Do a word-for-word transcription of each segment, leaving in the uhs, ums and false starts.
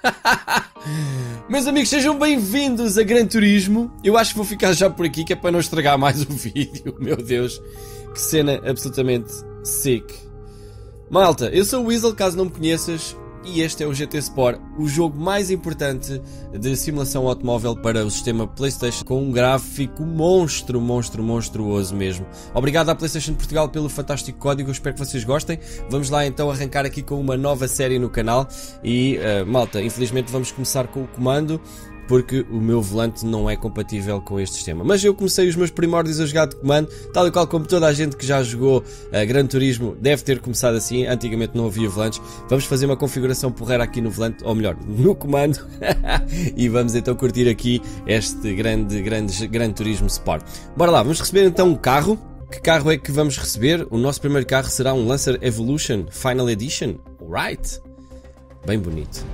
Meus amigos, sejam bem-vindos a Gran Turismo. Eu acho que vou ficar já por aqui, que é para não estragar mais o vídeo. Meu Deus, que cena absolutamente sick. Malta, eu sou o Weasel, caso não me conheças, e este é o G T Sport, o jogo mais importante de simulação automóvel para o sistema PlayStation, com um gráfico monstro, monstro, monstruoso mesmo. Obrigado à PlayStation Portugal pelo fantástico código, eu espero que vocês gostem. Vamos lá então arrancar aqui com uma nova série no canal e, uh, malta, infelizmente vamos começar com o comando, porque o meu volante não é compatível com este sistema. Mas eu comecei os meus primórdios a jogar de comando, tal e qual como toda a gente que já jogou uh, Gran Turismo deve ter começado assim. Antigamente não havia volantes. Vamos fazer uma configuração porreira aqui no volante, ou melhor, no comando. E vamos então curtir aqui este grande, grande Gran Turismo Sport. Bora lá, vamos receber então um carro. Que carro é que vamos receber? O nosso primeiro carro será um Lancer Evolution Final Edition. Alright. Bem bonito.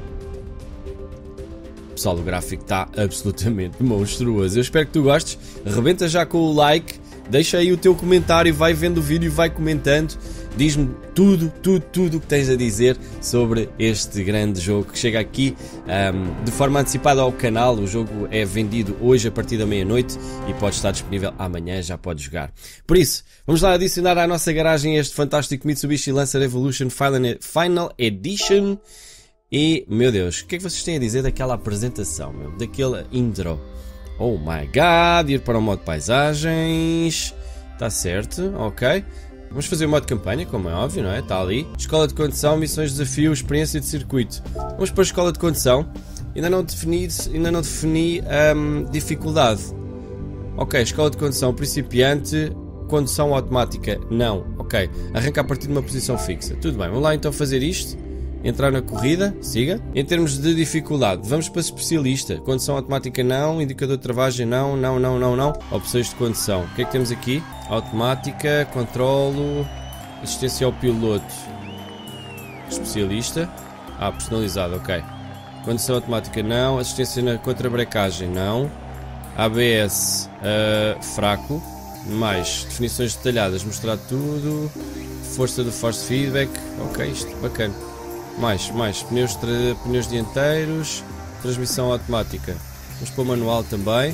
Pessoal, o gráfico está absolutamente monstruoso. Eu espero que tu gostes. Rebenta já com o like. Deixa aí o teu comentário. Vai vendo o vídeo e vai comentando. Diz-me tudo, tudo, tudo o que tens a dizer sobre este grande jogo que chega aqui um, de forma antecipada ao canal. O jogo é vendido hoje a partir da meia-noite e pode estar disponível amanhã, já pode jogar. Por isso, vamos lá adicionar à nossa garagem este fantástico Mitsubishi Lancer Evolution Final Edition. E, meu Deus, o que é que vocês têm a dizer daquela apresentação, meu? Daquele intro? Oh my god, ir para o modo paisagens. Está certo, ok. Vamos fazer o modo campanha, como é óbvio, não é? Está ali. Escola de condução, missões, desafio, experiência de circuito. Vamos para a escola de condução. Ainda não defini, ainda não defini um, dificuldade. Ok, escola de condução, principiante, condução automática, não. Ok, arranca a partir de uma posição fixa. Tudo bem, vamos lá então fazer isto. Entrar na corrida, siga. Em termos de dificuldade, vamos para especialista. Condução automática não, indicador de travagem não, não, não, não, não. Opções de condução. O que é que temos aqui? Automática, controlo, assistência ao piloto. Especialista. Ah, personalizado, ok. Condução automática não, assistência na contra-brecagem não. A B S uh, fraco. Mais definições detalhadas, mostrar tudo. Força do force feedback. Ok, isto bacana. Mais, mais, pneus, pneus dianteiros, transmissão automática. Vamos para o manual também.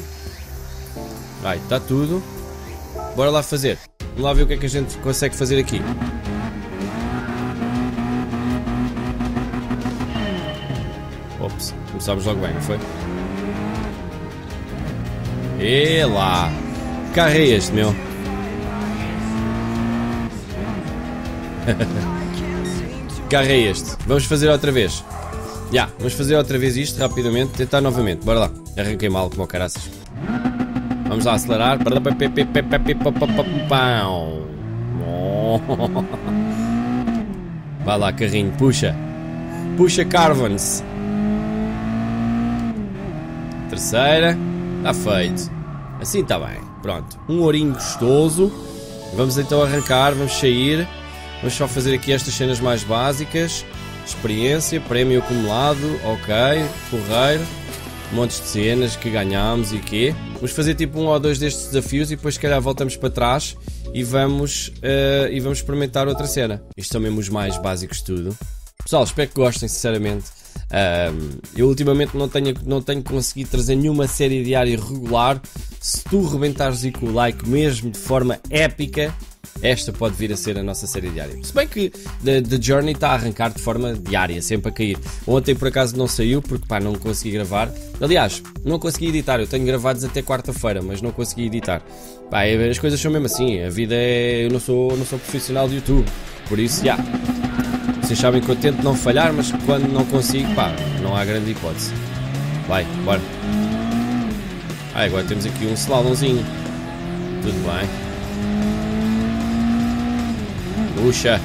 Ai, está tudo. Bora lá fazer. Vamos lá ver o que é que a gente consegue fazer aqui. Ops, começámos logo bem, não foi? E lá. Que carro é este, meu? Carro é este. Vamos fazer outra vez. Já, yeah, vamos fazer outra vez isto rapidamente. Tentar novamente. Bora lá. Arranquei mal como caraças. Vamos lá acelerar. Vai lá, carrinho. Puxa. Puxa, Carvans. Terceira. Está feito. Assim está bem. Pronto. Um ourinho gostoso. Vamos então arrancar. Vamos sair. Vamos só fazer aqui estas cenas mais básicas. Experiência, prémio acumulado, ok, correio, montes de cenas que ganhámos e quê. Vamos fazer tipo um ou dois destes desafios e depois se calhar voltamos para trás e vamos, uh, e vamos experimentar outra cena. Isto são mesmo os mais básicos de tudo. Pessoal, espero que gostem sinceramente. Um, eu ultimamente não tenho, não tenho conseguido trazer nenhuma série diária regular. Se tu rebentares e com o like mesmo de forma épica, esta pode vir a ser a nossa série diária. Se bem que The, The Journey está a arrancar de forma diária, sempre a cair. Ontem por acaso não saiu porque pá, não consegui gravar. Aliás, não consegui editar. Eu tenho gravados até quarta-feira, mas não consegui editar. Pá, as coisas são mesmo assim. A vida é... Eu não sou, não sou profissional de YouTube. Por isso, já. Yeah. Vocês sabem que eu tento não falhar, mas quando não consigo, pá, não há grande hipótese. Vai, bora. Ah, agora temos aqui um slalomzinho. Tudo bem. Puxa.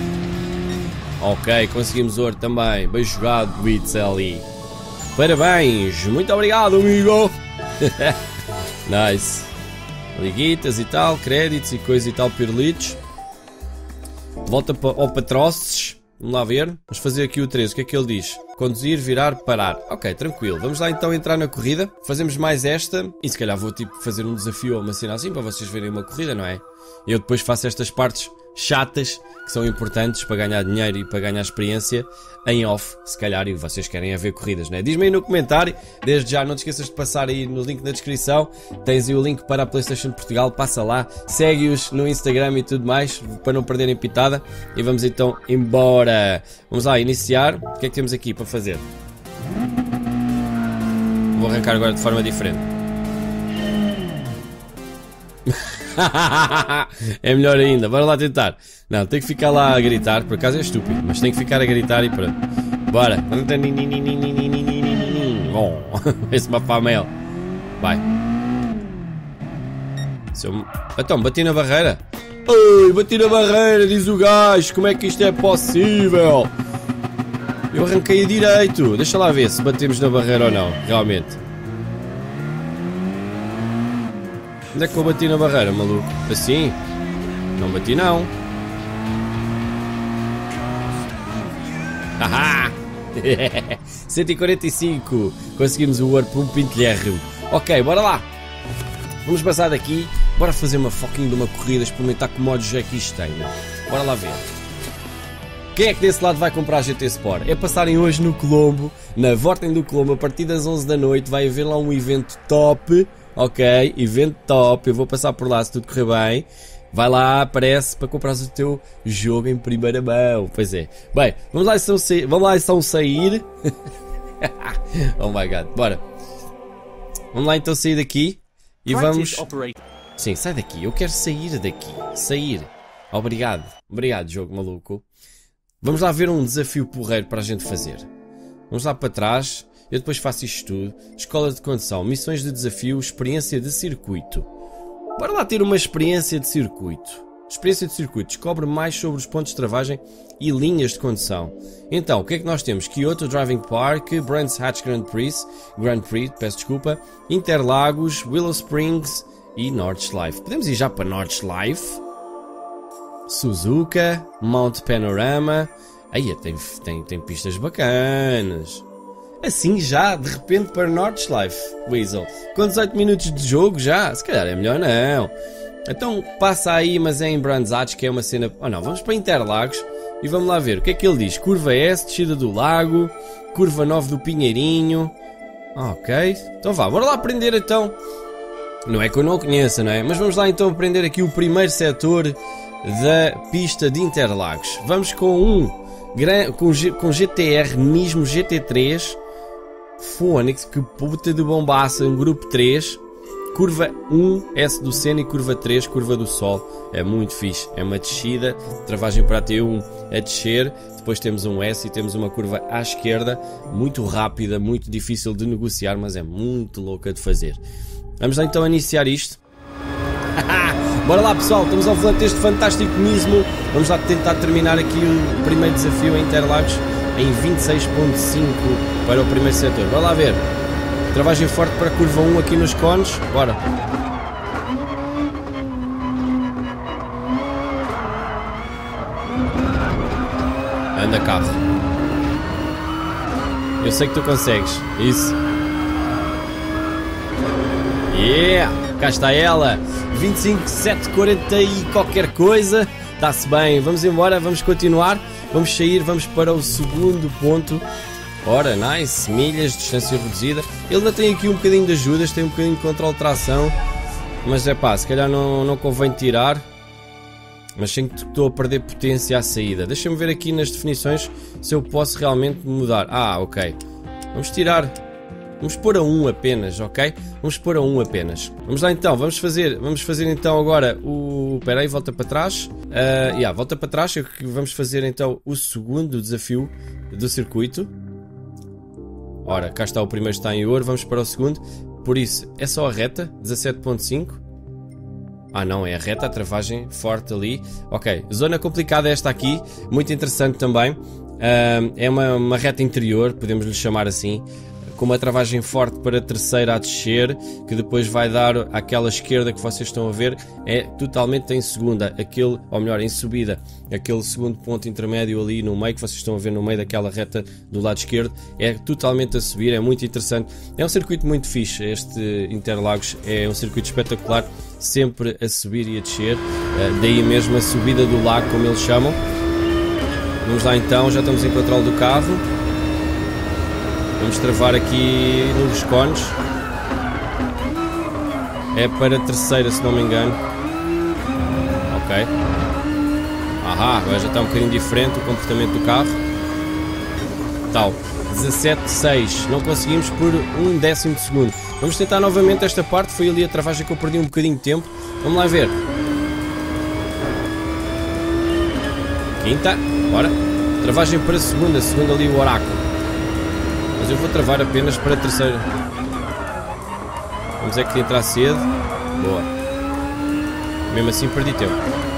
Ok, conseguimos ouro também. Bem jogado, Witzelli. Parabéns. Muito obrigado, amigo. Nice. Liguitas e tal, créditos e coisa e tal, pirlitos. Volta ao Patroces. Vamos lá ver. Vamos fazer aqui o treze. O que é que ele diz? Conduzir, virar, parar. Ok, tranquilo. Vamos lá então entrar na corrida. Fazemos mais esta. E se calhar vou tipo fazer um desafio ou uma cena assim para vocês verem uma corrida, não é? Eu depois faço estas partes chatas, que são importantes para ganhar dinheiro e para ganhar experiência, em off, se calhar, e vocês querem a ver corridas, não é? Diz-me aí no comentário, desde já não te esqueças de passar aí no link na descrição, tens aí o link para a PlayStation de Portugal, passa lá, segue-os no Instagram e tudo mais, para não perderem pitada, e vamos então embora. Vamos lá, iniciar. O que é que temos aqui para fazer? Vou arrancar agora de forma diferente. É melhor ainda, bora lá tentar. Não, tem que ficar lá a gritar, por acaso é estúpido, mas tem que ficar a gritar e pronto. Bora. Bom, esse mapamel. Vai. Eu... Então, bati na barreira. Ai, bati na barreira, diz o gajo. Como é que isto é possível? Eu arranquei a direito. Deixa lá ver se batemos na barreira ou não, realmente. Onde é que eu bati na barreira, maluco? Assim? Não bati não. Haha! cento e quarenta e cinco. Conseguimos o ouro por um pintelhérrimo. Ok, bora lá. Vamos passar daqui. Bora fazer uma fucking de uma corrida. Experimentar que modos é que isto tem. Bora lá ver. Quem é que desse lado vai comprar a G T Sport? É passarem hoje no Colombo, na Vorten do Colombo, a partir das onze da noite. Vai haver lá um evento top. Ok, evento top, eu vou passar por lá se tudo correr bem. Vai lá, aparece para comprares o teu jogo em primeira mão. Pois é. Bem, vamos lá então sair. Vamos lá então sair. Oh my god, bora. Vamos lá então sair daqui. E vamos... Sim, sai daqui, eu quero sair daqui. Sair. Obrigado, obrigado jogo maluco. Vamos lá ver um desafio porreiro para a gente fazer. Vamos lá para trás. Eu depois faço isto tudo. Escola de condução, missões de desafio, experiência de circuito. Bora lá ter uma experiência de circuito. Experiência de circuito. Descobre mais sobre os pontos de travagem e linhas de condução. Então, o que é que nós temos? Kyoto Driving Park, Brands Hatch Grand Prix, Grand Prix, peço desculpa, Interlagos, Willow Springs e Nordschleife. Podemos ir já para Nordschleife. Suzuka, Mount Panorama. Aí tem, tem, tem pistas bacanas. Assim já, de repente, para Nordschleife, Weasel. Com dezoito minutos de jogo já, se calhar é melhor não. Então passa aí, mas é em Brands Hatch, que é uma cena... Oh não, vamos para Interlagos e vamos lá ver. O que é que ele diz? Curva S, descida do lago, curva nove do Pinheirinho. Ok, então vá, bora lá aprender então. Não é que eu não conheça, não é? Mas vamos lá então aprender aqui o primeiro setor da pista de Interlagos. Vamos com um com, G, com G T R Nismo G T três. Fónix, que puta de bombaça, um grupo três, curva um, S do Sena e curva três, curva do Sol. É muito fixe, é uma descida, travagem para a T um a descer, depois temos um S e temos uma curva à esquerda, muito rápida, muito difícil de negociar, mas é muito louca de fazer. Vamos lá então iniciar isto. Bora lá pessoal, estamos ao volante deste fantástico Nismo. Vamos lá tentar terminar aqui o primeiro desafio em Interlagos em vinte e seis ponto cinco para o primeiro setor. Bora lá ver. Travagem forte para a curva um aqui nos cones. Bora. Anda carro. Eu sei que tu consegues. Isso. Yeah! Cá está ela. vinte e cinco, sete, quarenta e qualquer coisa. Está-se bem. Vamos embora, vamos continuar. Vamos sair, vamos para o segundo ponto. Ora, nice, milhas, distância reduzida. Ele ainda tem aqui um bocadinho de ajudas, tem um bocadinho de controle de tração. Mas é pá, se calhar não, não convém tirar. Mas sinto que estou a perder potência à saída. Deixa-me ver aqui nas definições se eu posso realmente mudar. Ah, ok. Vamos tirar. Vamos pôr a um apenas, ok? Vamos pôr a um apenas. Vamos lá então, vamos fazer, vamos fazer então agora o... Espera aí, volta para trás. Uh, yeah, volta para trás, vamos fazer então o segundo desafio do circuito. Ora, cá está o primeiro, está em ouro, vamos para o segundo. Por isso, é só a reta, dezassete ponto cinco. Ah não, é a reta, a travagem forte ali. Ok, zona complicada esta aqui, muito interessante também. Uh, é uma, uma reta interior, podemos lhe chamar assim. Com uma travagem forte para a terceira a descer, que depois vai dar àquela esquerda que vocês estão a ver, é totalmente em segunda, aquele, ou melhor, em subida, aquele segundo ponto intermédio ali no meio, que vocês estão a ver no meio daquela reta do lado esquerdo, é totalmente a subir, é muito interessante. É um circuito muito fixe, este Interlagos é um circuito espetacular, sempre a subir e a descer. uh, daí mesmo a subida do lago, como eles chamam. Vamos lá então, já estamos em controle do carro. Vamos travar aqui nos cones. É para a terceira, se não me engano. Ok. Ahá, agora já está um bocadinho diferente o comportamento do carro. Tal, dezassete seis. Não conseguimos por um décimo de segundo. Vamos tentar novamente esta parte. Foi ali a travagem que eu perdi um bocadinho de tempo. Vamos lá ver. Quinta, bora. Travagem para a segunda, segunda ali o oráculo. Mas eu vou travar apenas para a terceira. Vamos é que entrar cedo. Boa. Mesmo assim perdi tempo.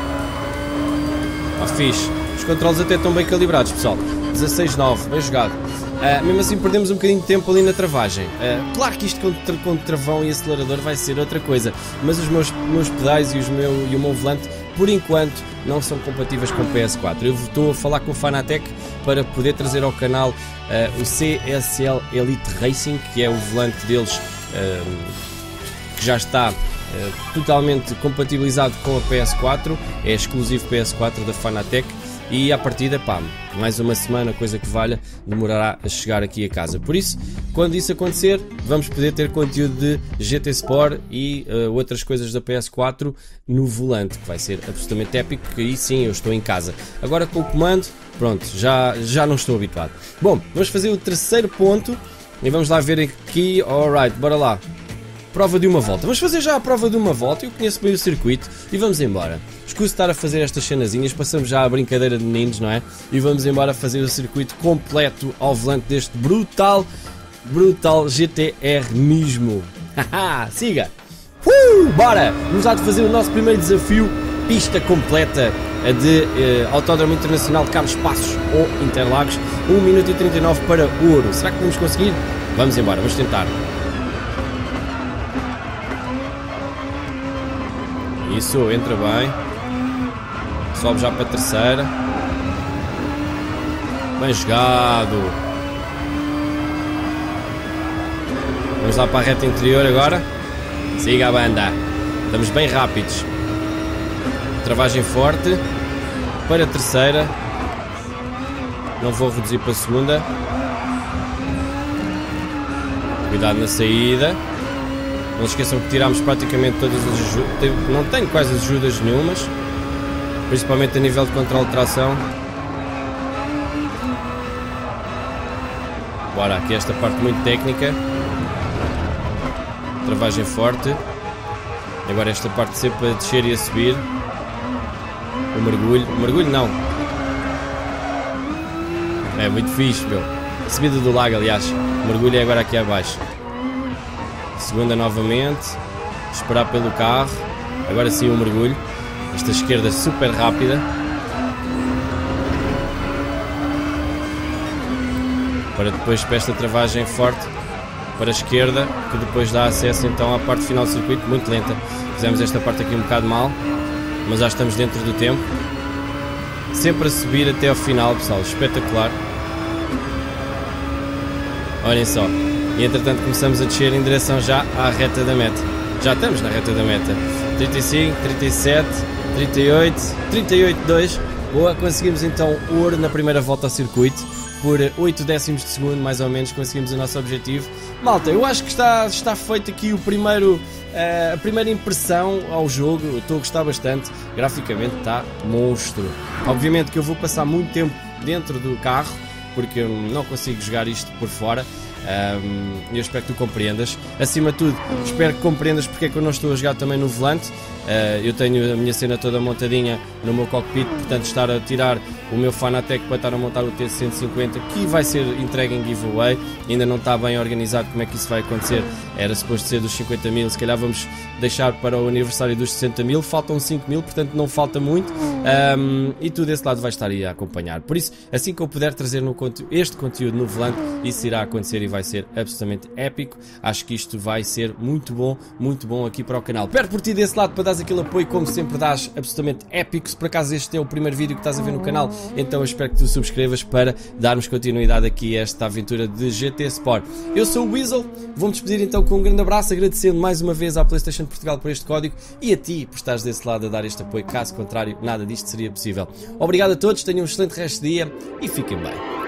Ah, fixe. Os controles até estão bem calibrados, pessoal. dezasseis nove, bem jogado. Uh, mesmo assim perdemos um bocadinho de tempo ali na travagem. Uh, claro que isto com, tra com travão e acelerador vai ser outra coisa. Mas os meus, meus pedais e, os meu, e o meu volante, por enquanto, não são compatíveis com o P S quatro. Eu estou a falar com o Fanatec para poder trazer ao canal uh, o C S L Elite Racing, que é o volante deles uh, que já está uh, totalmente compatibilizado com a P S quatro. É exclusivo P S quatro da Fanatec. E à partida, pá, mais uma semana, coisa que valha, demorará a chegar aqui a casa. Por isso, quando isso acontecer, vamos poder ter conteúdo de G T Sport e uh, outras coisas da P S quatro no volante, que vai ser absolutamente épico, que aí sim eu estou em casa. Agora com o comando, pronto, já, já não estou habituado. Bom, vamos fazer o terceiro ponto e vamos lá ver aqui, alright, bora lá. Prova de uma volta. Vamos fazer já a prova de uma volta. Eu conheço bem o circuito e vamos embora. Escuso estar a fazer estas cenazinhas, passamos já a brincadeira de meninos, não é? E vamos embora fazer o circuito completo ao volante deste brutal, brutal G T R mesmo. Haha, siga! Uh, bora! Vamos lá de fazer o nosso primeiro desafio, pista completa de eh, Autódromo Internacional de Carlos Passos ou Interlagos, um minuto e trinta e nove para ouro. Será que vamos conseguir? Vamos embora, vamos tentar. Isso, entra bem. Sobe já para a terceira. Bem jogado. Vamos lá para a reta interior agora. Siga a banda. Estamos bem rápidos. Travagem forte. Para a terceira. Não vou reduzir para a segunda. Cuidado na saída. Não se esqueçam que tirámos praticamente todas as ajudas. Não tenho quase ajudas nenhumas. Principalmente a nível de controle de tração. Bora, aqui esta parte muito técnica. Travagem forte. Agora esta parte sempre a descer e a subir. O mergulho. O mergulho não. É muito fixe, meu. A subida do lago, aliás. O mergulho é agora aqui abaixo. Segunda novamente. Esperar pelo carro. Agora sim o mergulho. Esta esquerda super rápida. Para depois para esta travagem forte. Para a esquerda. Que depois dá acesso então à parte final do circuito. Muito lenta. Fizemos esta parte aqui um bocado mal. Mas já estamos dentro do tempo. Sempre a subir até ao final, pessoal. Espetacular. Olhem só. E entretanto começamos a descer em direção já à reta da meta. Já estamos na reta da meta. trinta e cinco, trinta e sete, trinta e oito, trinta e oito, dois. Boa, conseguimos então ouro na primeira volta ao circuito. Por oito décimos de segundo, mais ou menos, conseguimos o nosso objetivo. Malta, eu acho que está, está feito aqui o primeiro, uh, a primeira impressão ao jogo. Eu estou a gostar bastante. Graficamente está monstro. Obviamente que eu vou passar muito tempo dentro do carro, porque eu não consigo jogar isto por fora. Um, eu espero que tu compreendas. Acima de tudo, espero que compreendas porque é que eu não estou a jogar também no volante. Uh, eu tenho a minha cena toda montadinha no meu cockpit, portanto estar a tirar o meu Fanatec para estar a montar o T cento e cinquenta, que vai ser entregue em giveaway. Ainda não está bem organizado como é que isso vai acontecer. Era suposto ser dos cinquenta mil, se calhar vamos deixar para o aniversário dos sessenta mil. Faltam cinco mil, portanto não falta muito. Um, e tu desse lado vais estar aí a acompanhar. Por isso, assim que eu puder trazer no conte- este conteúdo no volante, isso irá acontecer e vai vai ser absolutamente épico. Acho que isto vai ser muito bom, muito bom aqui para o canal. Espero por ti desse lado para dares aquele apoio, como sempre dás, absolutamente épico. Se por acaso este é o primeiro vídeo que estás a ver no canal, então eu espero que tu subscrevas para darmos continuidade aqui a esta aventura de G T Sport. Eu sou o Weasel, vou-me despedir então com um grande abraço, agradecendo mais uma vez à PlayStation de Portugal por este código e a ti por estares desse lado a dar este apoio, caso contrário nada disto seria possível. Obrigado a todos, tenham um excelente resto de dia e fiquem bem.